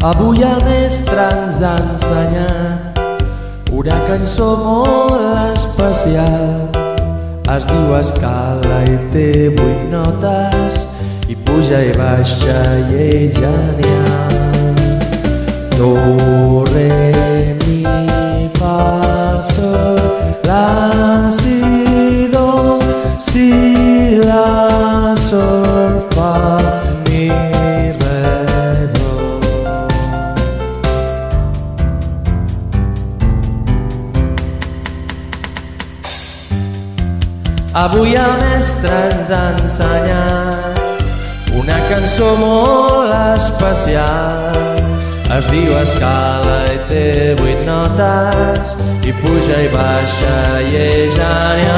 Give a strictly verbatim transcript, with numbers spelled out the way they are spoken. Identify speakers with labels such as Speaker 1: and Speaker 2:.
Speaker 1: Avui el mestre ens ha ensenyat una cançó molt especial. Es diu escala i té vuit notes, i puja i baixa i és genial. Do, re, mi, fa, sol, la, si, do, si, la, sol, fa, mi, re, do. Avui el mestre ens ha ensenyat una cançó molt especial. Es diu escala i té vuit notes, i puja i baixa i és genial.